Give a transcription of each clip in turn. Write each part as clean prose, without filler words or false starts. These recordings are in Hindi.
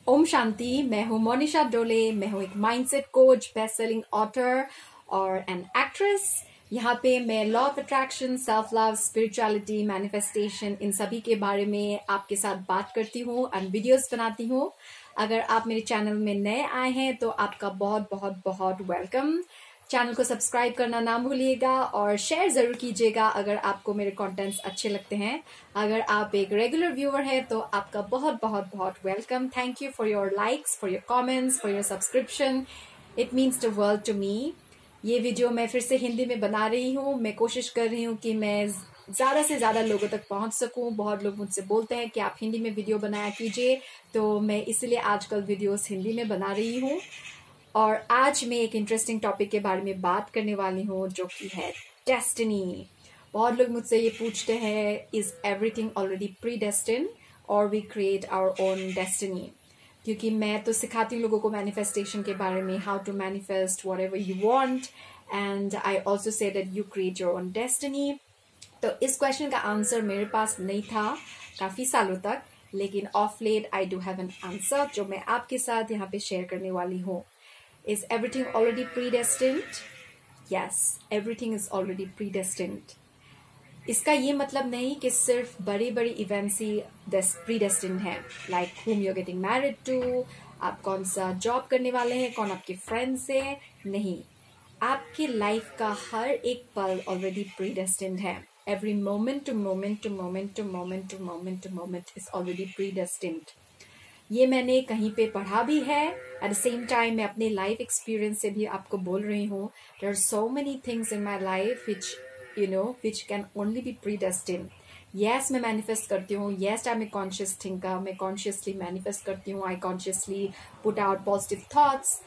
ओम शांति। मैं हूँ मोनिशा डोले। मैं हूँ एक mindset coach, best selling author और एन एक्ट्रेस। यहाँ पे मैं law of attraction, self love, spirituality, manifestation, इन सभी के बारे में आपके साथ बात करती हूँ एंड वीडियोस बनाती हूँ। अगर आप मेरे चैनल में नए आए हैं तो आपका बहुत बहुत बहुत वेलकम। चैनल को सब्सक्राइब करना ना भूलिएगा और शेयर जरूर कीजिएगा अगर आपको मेरे कंटेंट्स अच्छे लगते हैं। अगर आप एक रेगुलर व्यूअर हैं तो आपका बहुत बहुत बहुत welcome. Thank you for your likes, for your comments, for your subscription. It means the world to me. ये वीडियो मैं फिर से हिंदी में बना रही हूँ। मैं कोशिश कर रही हूँ कि मैं ज़्यादा से ज़्यादा लोगों तक पहुँच सकूँ। बहुत लोग मुझसे बोलते हैं कि आप हिंदी में वीडियो बनाया कीजिए, तो मैं इसलिए आजकल वीडियोस हिंदी में बना रही हूँ। और आज मैं एक इंटरेस्टिंग टॉपिक के बारे में बात करने वाली हूँ जो कि है डेस्टिनी। बहुत लोग मुझसे ये पूछते हैं, is everything already pre destine और we create our own destiny? क्योंकि मैं तो सिखाती हूँ लोगों को मैनिफेस्टेशन के बारे में, how to manifest whatever you want, and I also say that you create your own destiny. तो इस क्वेश्चन का आंसर मेरे पास नहीं था काफ़ी सालों तक, लेकिन of late I do have an answer जो मैं आपके साथ यहाँ पे शेयर करने वाली हूँ। Is everything already predestined? Yes, everything is already predestined. इसका ये मतलब नहीं कि सिर्फ बड़ी बड़ी इवेंट्स ही प्रीडेस्टिन्ड हैं, like whom you're getting married to, आप कौन सा जॉब करने वाले हैं, कौन आपके फ्रेंड्स हैं। नहीं, आपकी लाइफ का हर एक पल ऑलरेडी प्रीडेस्टिन्ड है। Every moment to moment to moment to moment to moment to moment is already predestined. ये मैंने कहीं पे पढ़ा भी है। एट द सेम टाइम मैं अपने लाइफ एक्सपीरियंस से भी आपको बोल रही हूँ। There are so many things in my life which can only be predestined. Yes, मैं मैनिफेस्ट करती हूँ। Yes, I am a conscious thinker. मैं कॉन्शियसली मैनिफेस्ट करती हूँ। I consciously put out positive thoughts.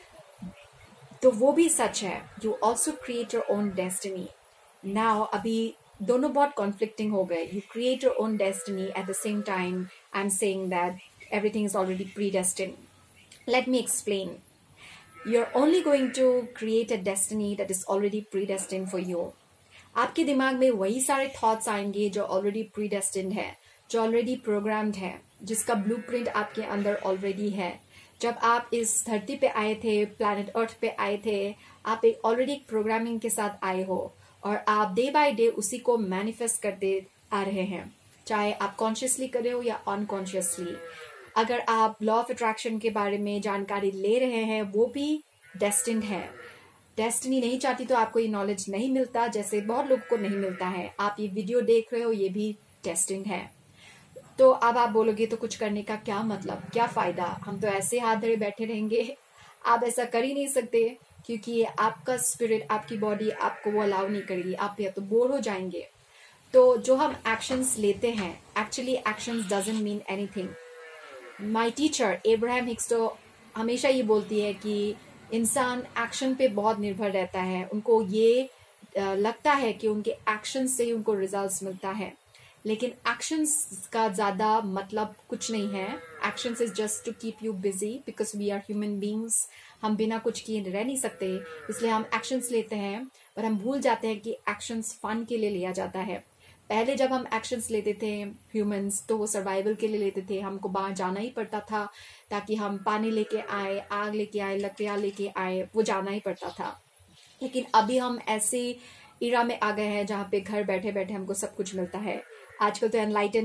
तो वो भी सच है। You also create your own destiny. Now अभी दोनों बहुत कॉन्फ्लिक्टिंग हो गए। You create your own destiny, at the same time I am saying that everything is already predestined. Let me explain. You're only going to create a destiny that is already predestined for you. आपके दिमाग में वही सारे थॉट्स आएंगे जो ऑलरेडी प्रीडेस्टिन्ड है, जो ऑलरेडी प्रोग्राम्ड है, जिसका ब्लूप्रिंट आपके अंदर ऑलरेडी है। जब आप इस धरती पे आए थे, प्लैनेट अर्थ पे आए थे, आप एक ऑलरेडी प्रोग्रामिंग के साथ आए हो और आप डे बाय डे उसी को मैनिफेस्ट करते आ रहे हैं, चाहे आप कॉन्शियसली कर रहे हो या अनकॉन्शियसली। अगर आप लॉ ऑफ अट्रैक्शन के बारे में जानकारी ले रहे हैं, वो भी डेस्टिन्ड है। डेस्टिनी नहीं चाहती तो आपको ये नॉलेज नहीं मिलता, जैसे बहुत लोगों को नहीं मिलता है। आप ये वीडियो देख रहे हो, ये भी डेस्टिन्ड है। तो अब आप बोलोगे तो कुछ करने का क्या मतलब, क्या फायदा, हम तो ऐसे हाथ धरे बैठे रहेंगे। आप ऐसा कर ही नहीं सकते, क्योंकि आपका स्पिरिट, आपकी बॉडी आपको वो अलाउ नहीं करेगी। आप या तो बोर हो जाएंगे। तो जो हम एक्शंस लेते हैं, actually actions doesn't mean anything. My teacher Abraham Hicks तो हमेशा ये बोलती है कि इंसान एक्शन पे बहुत निर्भर रहता है। उनको ये लगता है कि उनके एक्शंस से ही उनको रिजल्ट्स मिलता है, लेकिन एक्शंस का ज़्यादा मतलब कुछ नहीं है। Actions is just to keep you busy, because we are human beings. हम बिना कुछ किए रह नहीं सकते, इसलिए हम एक्शंस लेते हैं, पर हम भूल जाते हैं कि एक्शंस फन के लिए लिया जाता है। पहले जब हम एक्शंस लेते थे ह्यूमंस, तो वो सर्वाइवल के लिए लेते थे। हमको बाहर जाना ही पड़ता था ताकि हम पानी लेके आए, आग लेके आए, लकड़ियाँ लेके आए, वो जाना ही पड़ता था। लेकिन अभी हम ऐसे इरा में आ गए हैं जहाँ पे घर बैठे बैठे हमको सब कुछ मिलता है। आजकल तो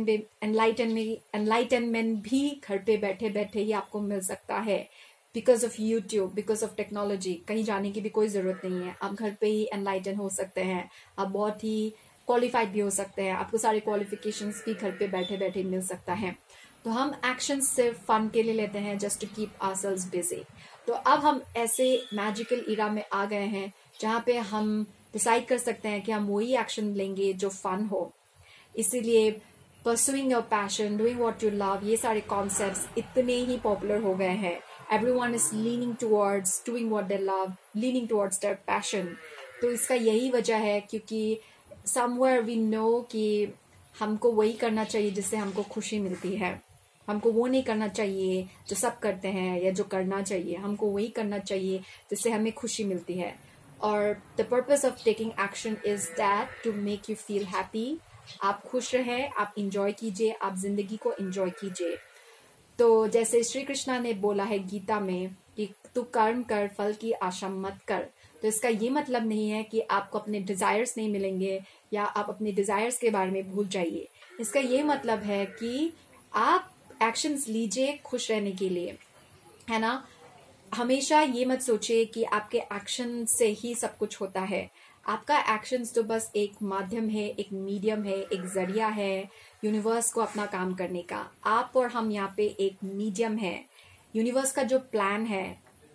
एनलाइटनमेंट भी घर पे बैठे बैठे ही आपको मिल सकता है, because of YouTube, because of technology. कहीं जाने की भी कोई ज़रूरत नहीं है। आप घर पे ही एनलाइटन हो सकते हैं। आप बहुत ही क्वालिफाइड भी हो सकते हैं। आपको सारे क्वालिफिकेशंस भी घर पे बैठे बैठे मिल सकता है। तो हम एक्शन सिर्फ फन के लिए लेते हैं, just to keep ourselves busy. तो अब हम ऐसे मैजिकल इरा में आ गए हैं जहाँ पे हम डिसाइड कर सकते हैं कि हम वही एक्शन लेंगे जो फन हो। इसीलिए pursuing your passion, doing what you love, ये सारे कॉन्सेप्ट्स इतने ही पॉपुलर हो गए हैं। Everyone is leaning towards doing what they love, leaning towards their passion. तो इसका यही वजह है, क्योंकि समवेयर वी नो कि हमको वही करना चाहिए जिससे हमको खुशी मिलती है। हमको वो नहीं करना चाहिए जो सब करते हैं या जो करना चाहिए। हमको वही करना चाहिए जिससे हमें खुशी मिलती है। और the purpose of taking action is that to make you feel happy. आप खुश रहें, आप इंजॉय कीजिए, आप जिंदगी को इंजॉय कीजिए। तो जैसे श्री कृष्णा ने बोला है गीता में कि तू कर्म कर, फल की आशा मत कर। तो इसका ये मतलब नहीं है कि आपको अपने डिजायर्स नहीं मिलेंगे या आप अपने डिजायर्स के बारे में भूल जाइए। इसका ये मतलब है कि आप एक्शंस लीजिए खुश रहने के लिए, है ना। हमेशा ये मत सोचिए कि आपके एक्शन से ही सब कुछ होता है। आपका एक्शंस तो बस एक माध्यम है, एक मीडियम है, एक जरिया है यूनिवर्स को अपना काम करने का। आप और हम यहाँ पे एक मीडियम है। यूनिवर्स का जो प्लान है,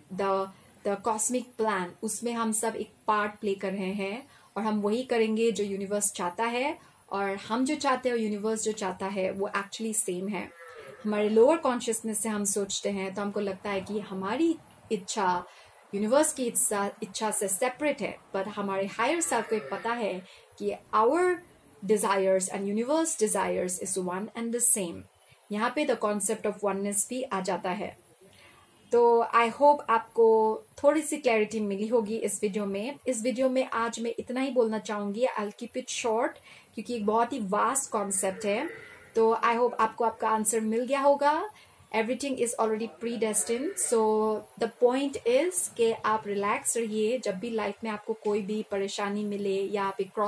द कॉस्मिक प्लान, उसमें हम सब एक पार्ट प्ले कर रहे हैं और हम वही करेंगे जो यूनिवर्स चाहता है। और हम जो चाहते हैं और यूनिवर्स जो चाहता है वो एक्चुअली सेम है। हमारे लोअर कॉन्शियसनेस से हम सोचते हैं तो हमको लगता है कि हमारी इच्छा यूनिवर्स की इच्छा से सेपरेट है, पर हमारे हायर सेल्फ को पता है कि our desires and universe desires is one and the same. यहाँ पे द कॉन्सेप्ट ऑफ वननेस भी आ जाता है। तो आई होप आपको थोड़ी सी क्लैरिटी मिली होगी इस वीडियो में। इस वीडियो में आज मैं इतना ही बोलना चाहूंगी। I will keep it short क्योंकि एक बहुत ही वास्ट कॉन्सेप्ट है। तो आई होप आपको आपका आंसर मिल गया होगा। Everything is already pre destined, so the point is कि आप रिलैक्स रहिए। जब भी लाइफ में आपको कोई भी परेशानी मिले या आप एक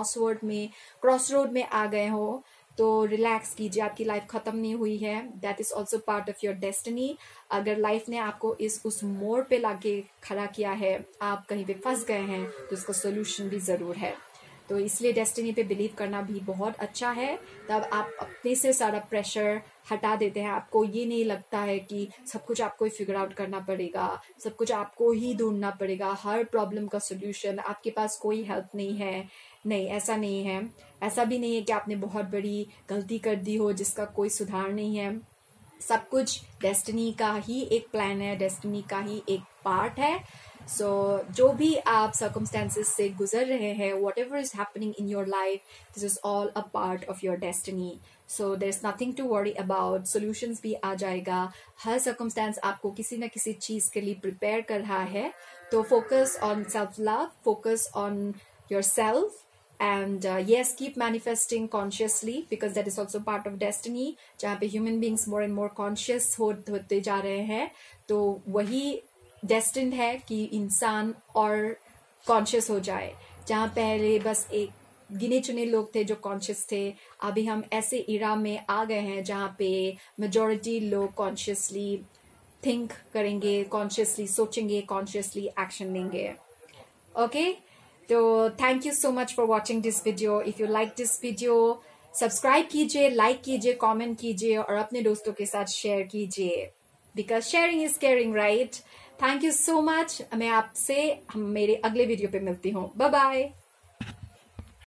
क्रॉस रोड में आ गए हो तो रिलैक्स कीजिए। आपकी लाइफ खत्म नहीं हुई है, that is also part of your destiny. अगर लाइफ ने आपको उस मोड़ पे लाके खड़ा किया है, आप कहीं पे फंस गए हैं, तो उसका सोल्यूशन भी जरूर है। तो इसलिए डेस्टिनी पे बिलीव करना भी बहुत अच्छा है। तब आप अपने से सारा प्रेशर हटा देते हैं। आपको ये नहीं लगता है कि सब कुछ आपको ही फिगर आउट करना पड़ेगा, सब कुछ आपको ही ढूंढना पड़ेगा, हर प्रॉब्लम का सोल्यूशन आपके पास कोई हेल्प नहीं है। नहीं, ऐसा नहीं है। ऐसा भी नहीं है कि आपने बहुत बड़ी गलती कर दी हो जिसका कोई सुधार नहीं है। सब कुछ डेस्टिनी का ही एक प्लान है, डेस्टिनी का ही एक पार्ट है। सो जो भी आप सर्कमस्टेंसेस से गुजर रहे हैं, whatever is happening in your life, this is all a part of your destiny. So there is nothing to worry about. Solutions भी आ जाएगा। हर सर्कमस्टेंस आपको किसी ना किसी चीज के लिए प्रिपेयर कर रहा है। तो focus on self love, focus on yourself, and yes, keep manifesting consciously because that is also part of destiny। जहाँ पे human beings more and more conscious होते जा रहे हैं, तो वही destined है कि इंसान और conscious हो जाए। जहाँ पहले बस एक गिने चुने लोग थे जो conscious थे, अभी हम ऐसे इरा में आ गए हैं जहाँ पे majority लोग consciously think करेंगे, consciously सोचेंगे, consciously action लेंगे। Okay? तो thank you so much for watching this video. If you like this video, subscribe कीजिए, लाइक कीजिए, कमेंट कीजिए और अपने दोस्तों के साथ शेयर कीजिए, because sharing is caring, right. Thank you so much. मैं आपसे मेरे अगले वीडियो पे मिलती हूँ। Bye bye.